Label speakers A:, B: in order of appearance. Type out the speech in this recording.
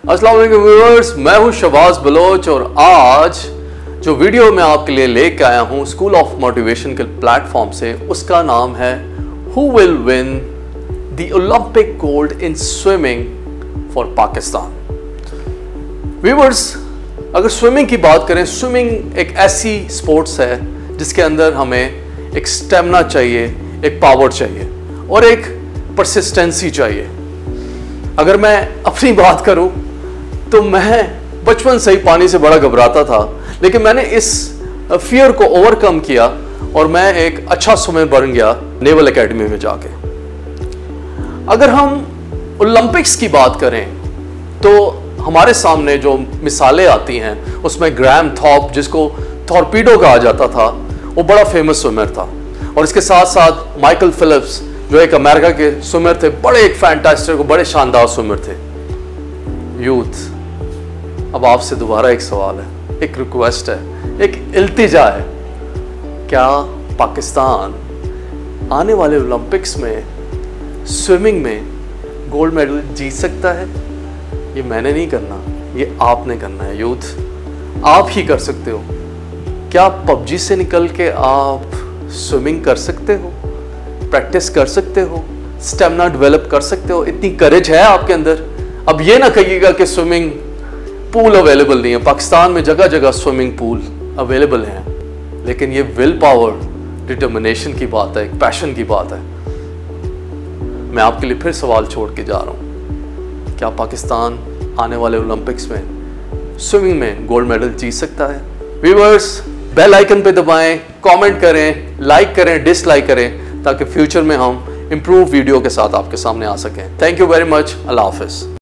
A: अस्सलाम वालेकुम व्यूअर्स, मैं हूं शहबाज बलोच और आज जो वीडियो मैं आपके लिए लेके आया हूं स्कूल ऑफ मोटिवेशन के प्लेटफॉर्म से, उसका नाम है who will win the Olympic gold in swimming for Pakistan. Viewers, अगर स्विमिंग की बात करें, स्विमिंग एक ऐसी स्पोर्ट्स है जिसके अंदर हमें एक स्टेमिना चाहिए, एक पावर चाहिए और एक परसिस्टेंसी चाहिए। अगर मैं अपनी बात करूं तो मैं बचपन से ही पानी से बड़ा घबराता था, लेकिन मैंने इस फियर को ओवरकम किया और मैं एक अच्छा स्विमर बन गया नेवल एकेडमी में जाके। अगर हम ओलंपिक्स की बात करें तो हमारे सामने जो मिसालें आती हैं उसमें ग्राहम थॉर्प, जिसको टॉर्पीडो कहा जाता था, वो बड़ा फेमस स्विमर था। और इसके साथ साथ माइकल फिलिप्स जो एक अमेरिका के स्विमर थे, बड़े एक फैंटास्टिक, बड़े शानदार स्विमर थे। यूथ, अब आपसे दोबारा एक सवाल है, एक रिक्वेस्ट है, एक इल्तिजा है, क्या पाकिस्तान आने वाले ओलंपिक्स में स्विमिंग में गोल्ड मेडल जीत सकता है? ये मैंने नहीं करना, ये आपने करना है। यूथ, आप ही कर सकते हो। क्या पबजी से निकल के आप स्विमिंग कर सकते हो, प्रैक्टिस कर सकते हो, स्टेमिना डेवलप कर सकते हो? इतनी करेज है आपके अंदर? अब ये ना कहिएगा कि स्विमिंग पूल अवेलेबल नहीं है। पाकिस्तान में जगह जगह स्विमिंग पूल अवेलेबल हैं, लेकिन ये विल पावर, डिटर्मिनेशन की बात है, एक पैशन की बात है। मैं आपके लिए फिर सवाल छोड़ के जा रहा हूँ, क्या पाकिस्तान आने वाले ओलंपिक्स में स्विमिंग में गोल्ड मेडल जीत सकता है? व्यूअर्स, बेल आइकन पे दबाएं, कमेंट करें, लाइक करें, डिसलाइक करें, ताकि फ्यूचर में हम इम्प्रूव वीडियो के साथ आपके सामने आ सकें। Thank you very much. अल्लाह हाफिज़।